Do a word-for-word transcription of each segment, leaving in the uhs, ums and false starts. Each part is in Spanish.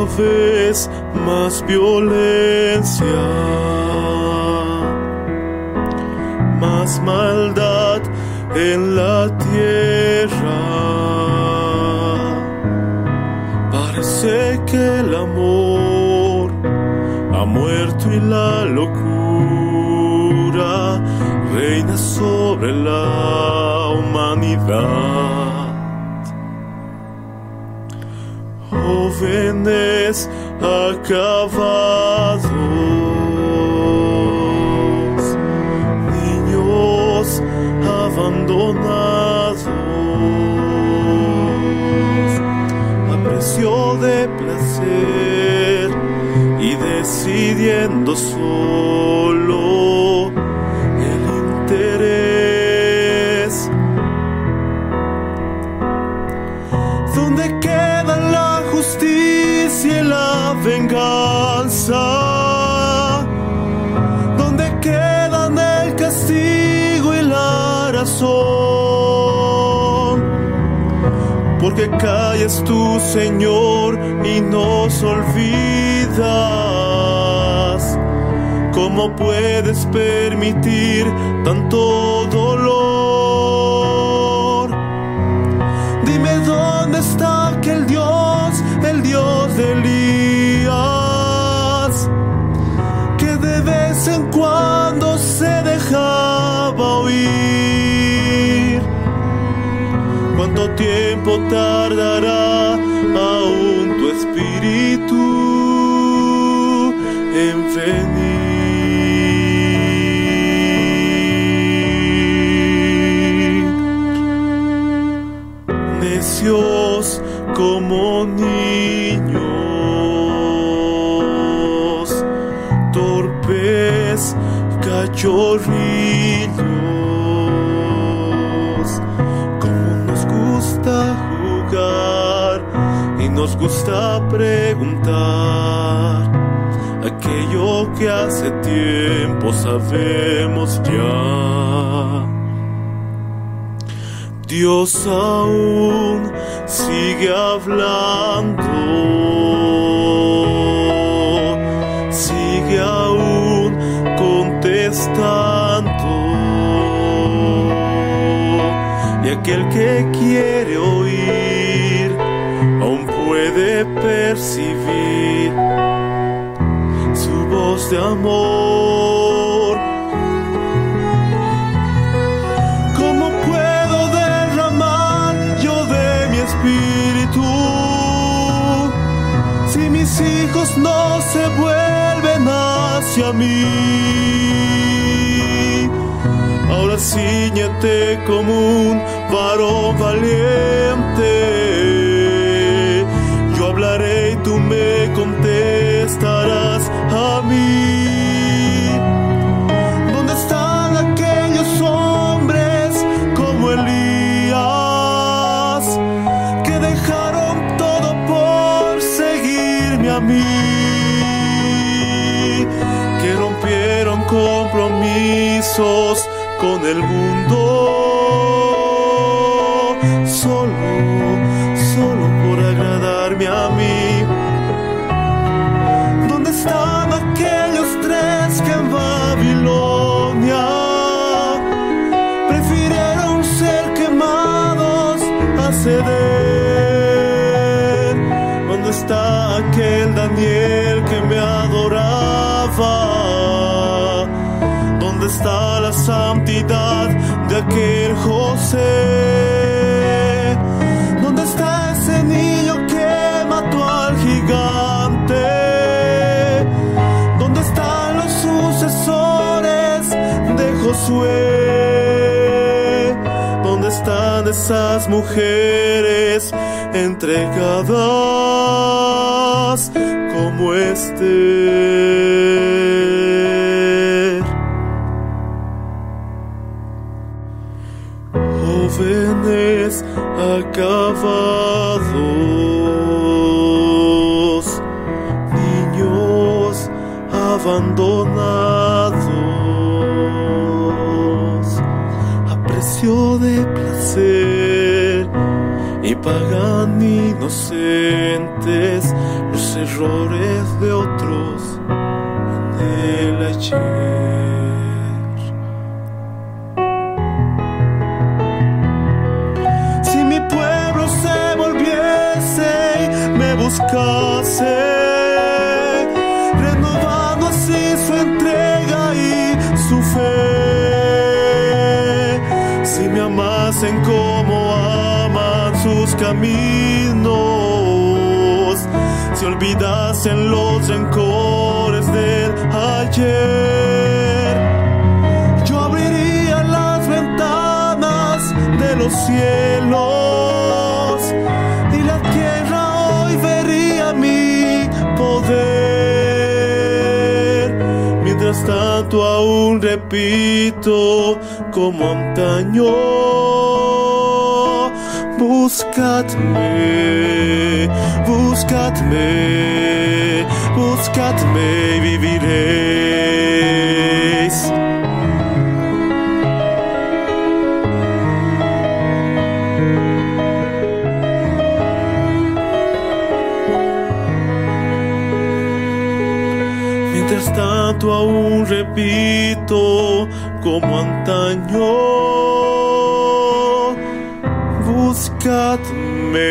vez más violencia, más maldad en la tierra. Parece que el amor ha muerto y la locura reina sobre la humanidad. Jóvenes acabados, niños abandonados, a precio de placer y decidiendo solo el interés. ¿Dónde quedan la justicia y la venganza? ¿Dónde quedan el castigo y la razón? Porque callas tú, Señor, y nos olvidas. ¿Cómo puedes permitir tanto dolor? Dime dónde está aquel Dios, el Dios de Elías, que de vez en cuando se dejaba oír. ¿Cuánto tiempo tardará aún tu espíritu en venir? Necios como niños, torpes cachorrillos, como nos gusta jugar y nos gusta preguntar aquello que hace tiempo sabemos ya. Dios aún sigue hablando, sigue aún contestando, y aquel que quiere oír aún puede percibir su voz de amor. Espíritu, si mis hijos no se vuelven hacia mí, ahora cíñete como un varón valiente. Yo hablaré y tú me contestarás a mí. ¿Dónde están aquellos hombres como Elías, dejaron todo por seguirme a mí, que rompieron compromisos con el mundo, solo, solo por agradarme a mí? ¿Dónde están aquellos tres que en Babilonia prefirieron ser quemados a ceder? ¿Dónde está aquel Daniel que me adoraba? ¿Dónde está la santidad de aquel José? ¿Dónde está ese niño que mató al gigante? ¿Dónde están los sucesores de Josué? ¿Dónde están esas mujeres entregadas como Esther? Jóvenes acabados, niños abandonados, a precio de placer y pagan inocentes los errores de otros en el ayer. Si mi pueblo se volviese y me buscase, renovando así su entrega y su fe, si me amasen como aman sus caminos, si olvidasen los rencores del ayer, yo abriría las ventanas de los cielos y la tierra hoy vería mi poder. Mientras tanto aún repito como antaño: buscadme, buscadme, buscadme y viviréis. Mientras tanto aún repito como antaño: buscadme,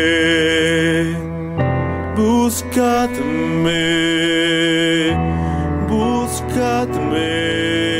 buscadme, buscadme.